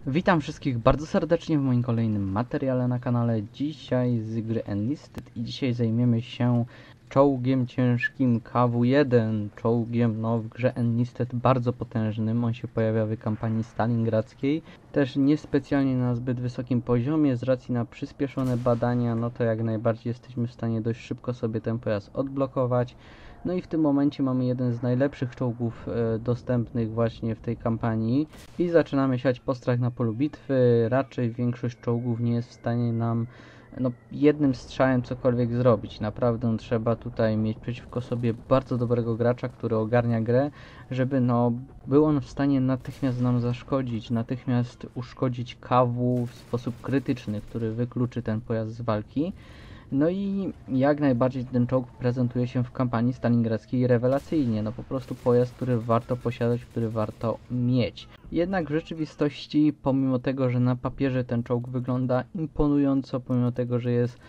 Witam wszystkich bardzo serdecznie w moim kolejnym materiale na kanale. Dzisiaj z gry Enlisted i dzisiaj zajmiemy się czołgiem ciężkim KW-1. Czołgiem w grze Enlisted bardzo potężnym. On się pojawia w kampanii stalingradzkiej. Też niespecjalnie na zbyt wysokim poziomie. Z racji na przyspieszone badania, no to jak najbardziej jesteśmy w stanie dość szybko sobie ten pojazd odblokować. No i w tym momencie mamy jeden z najlepszych czołgów dostępnych właśnie w tej kampanii i zaczynamy siać postrach na polu bitwy. Raczej większość czołgów nie jest w stanie nam jednym strzałem cokolwiek zrobić. Naprawdę trzeba tutaj mieć przeciwko sobie bardzo dobrego gracza, który ogarnia grę, żeby był on w stanie natychmiast nam zaszkodzić, natychmiast uszkodzić KW w sposób krytyczny, który wykluczy ten pojazd z walki. No i jak najbardziej ten czołg prezentuje się w kampanii stalingradzkiej rewelacyjnie. No po prostu pojazd, który warto posiadać, który warto mieć. Jednak w rzeczywistości, pomimo tego, że na papierze ten czołg wygląda imponująco, pomimo tego, że jest,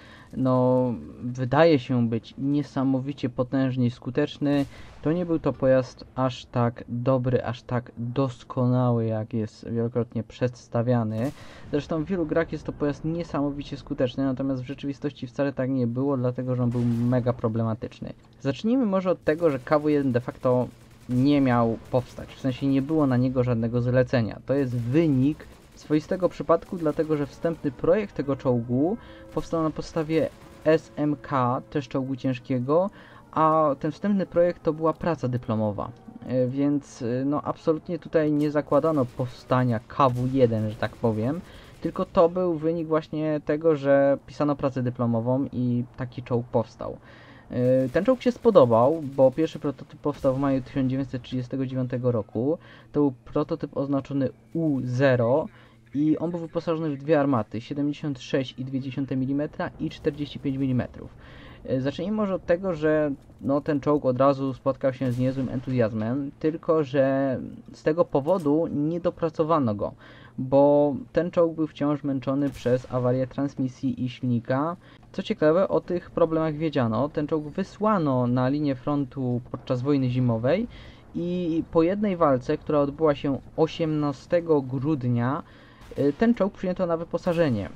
wydaje się być niesamowicie potężny i skuteczny, to nie był to pojazd aż tak dobry, aż tak doskonały, jak jest wielokrotnie przedstawiany. Zresztą w wielu grach jest to pojazd niesamowicie skuteczny, natomiast w rzeczywistości wcale tak nie było, dlatego że on był mega problematyczny. Zacznijmy może od tego, że KW-1 de facto nie miał powstać, w sensie nie było na niego żadnego zlecenia. To jest wynik swoistego przypadku, dlatego że wstępny projekt tego czołgu powstał na podstawie SMK, też czołgu ciężkiego, a ten wstępny projekt to była praca dyplomowa, więc absolutnie tutaj nie zakładano powstania KW-1, że tak powiem, tylko to był wynik właśnie tego, że pisano pracę dyplomową i taki czołg powstał. Ten czołg się spodobał, bo pierwszy prototyp powstał w maju 1939 roku. To był prototyp oznaczony U0 i on był wyposażony w dwie armaty, 76,2 mm i 45 mm. Zacznijmy może od tego, że ten czołg od razu spotkał się z niezłym entuzjazmem, tylko że z tego powodu nie dopracowano go, bo ten czołg był wciąż męczony przez awarię transmisji i silnika. Co ciekawe, o tych problemach wiedziano. Ten czołg wysłano na linię frontu podczas wojny zimowej i po jednej walce, która odbyła się 18 grudnia, ten czołg przyjęto na wyposażenie.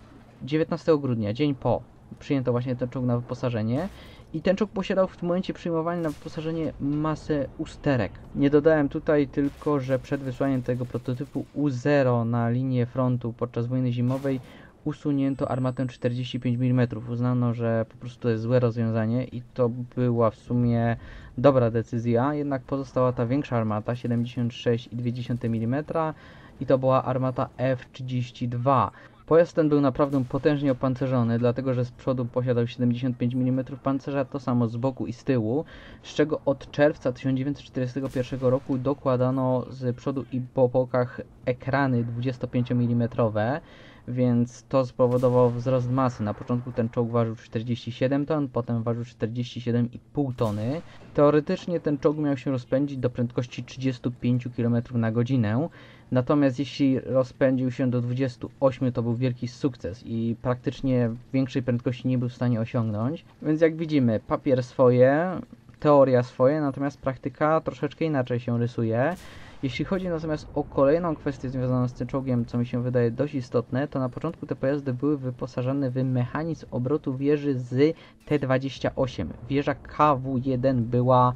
19 grudnia, dzień po, przyjęto właśnie ten czołg na wyposażenie i ten czołg posiadał w tym momencie przyjmowania na wyposażenie masę usterek. Nie dodałem tutaj tylko, że przed wysłaniem tego prototypu U0 na linię frontu podczas wojny zimowej usunięto armatę 45 mm. Uznano, że po prostu to jest złe rozwiązanie i to była w sumie dobra decyzja, jednak pozostała ta większa armata 76,2 mm i to była armata F-32. Pojazd ten był naprawdę potężnie opancerzony, dlatego że z przodu posiadał 75 mm pancerza, to samo z boku i z tyłu, z czego od czerwca 1941 roku dokładano z przodu i po bokach ekrany 25 mm, więc to spowodowało wzrost masy. Na początku ten czołg ważył 47 ton, potem ważył 47,5 tony. Teoretycznie ten czołg miał się rozpędzić do prędkości 35 km na godzinę, natomiast jeśli rozpędził się do 28, to był wielki sukces i praktycznie większej prędkości nie był w stanie osiągnąć. Więc jak widzimy, papier swoje, teoria swoje, natomiast praktyka troszeczkę inaczej się rysuje. Jeśli chodzi natomiast o kolejną kwestię związaną z tym czołgiem, co mi się wydaje dość istotne, to na początku te pojazdy były wyposażone w mechanizm obrotu wieży z T28. Wieża KW-1 była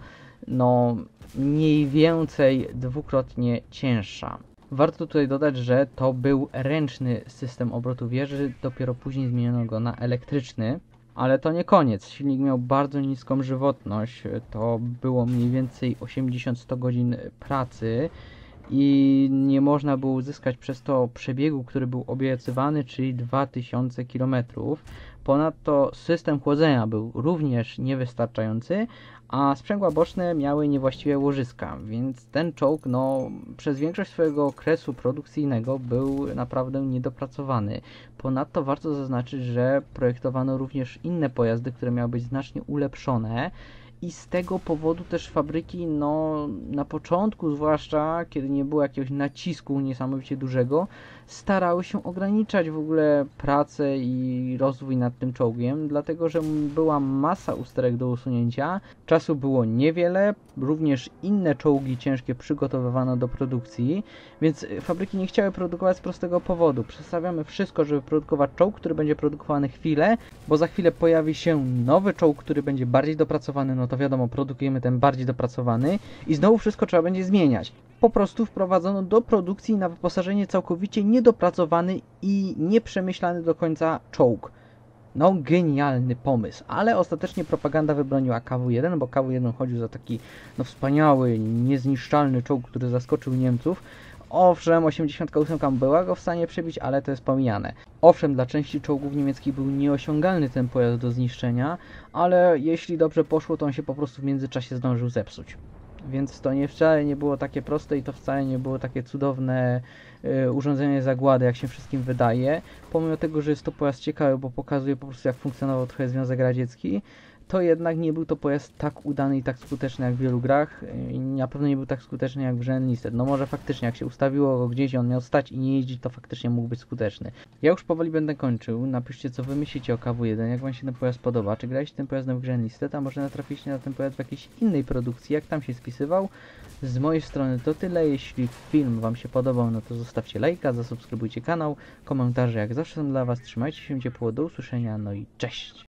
mniej więcej dwukrotnie cięższa. Warto tutaj dodać, że to był ręczny system obrotu wieży, dopiero później zmieniono go na elektryczny. Ale to nie koniec. Silnik miał bardzo niską żywotność. To było mniej więcej 80-100 godzin pracy i nie można było uzyskać przez to przebiegu, który był obiecywany, czyli 2000 km. Ponadto system chłodzenia był również niewystarczający, a sprzęgła boczne miały niewłaściwe łożyska, więc ten czołg przez większość swojego okresu produkcyjnego był naprawdę niedopracowany. Ponadto warto zaznaczyć, że projektowano również inne pojazdy, które miały być znacznie ulepszone i z tego powodu też fabryki, no na początku zwłaszcza, kiedy nie było jakiegoś nacisku niesamowicie dużego, starały się ograniczać w ogóle pracę i rozwój nad tym czołgiem, dlatego że była masa usterek do usunięcia, czasu było niewiele, również inne czołgi ciężkie przygotowywano do produkcji, więc fabryki nie chciały produkować z prostego powodu. Przestawiamy wszystko, żeby produkować czołg, który będzie produkowany chwilę, bo za chwilę pojawi się nowy czołg, który będzie bardziej dopracowany, no to wiadomo, produkujemy ten bardziej dopracowany i znowu wszystko trzeba będzie zmieniać. Po prostu wprowadzono do produkcji na wyposażenie całkowicie niedopracowany i nieprzemyślany do końca czołg. No, genialny pomysł, ale ostatecznie propaganda wybroniła KW-1, bo KW-1 chodził za taki wspaniały, niezniszczalny czołg, który zaskoczył Niemców. Owszem, 88 była go w stanie przebić, ale to jest pomijane. Owszem, dla części czołgów niemieckich był nieosiągalny ten pojazd do zniszczenia, ale jeśli dobrze poszło, to on się po prostu w międzyczasie zdążył zepsuć. Więc to wcale nie było takie proste i to wcale nie było takie cudowne urządzenie zagłady, jak się wszystkim wydaje. Pomimo tego, że jest to pojazd ciekawy, bo pokazuje po prostu, jak funkcjonował trochę Związek Radziecki, to jednak nie był to pojazd tak udany i tak skuteczny jak w wielu grach. I na pewno nie był tak skuteczny jak w grze Enlisted. No może faktycznie, jak się ustawiło go gdzieś i on miał stać i nie jeździć, to faktycznie mógł być skuteczny. Ja już powoli będę kończył. Napiszcie, co wy myślicie o KW-1, jak wam się ten pojazd podoba. Czy graliście tym pojazdem w grze Enlisted, a może natrafiliście na ten pojazd w jakiejś innej produkcji, jak tam się spisywał? Z mojej strony to tyle. Jeśli film wam się podobał, no to zostawcie lajka, zasubskrybujcie kanał, komentarze jak zawsze są dla was. Trzymajcie się ciepło, do usłyszenia, no i cześć!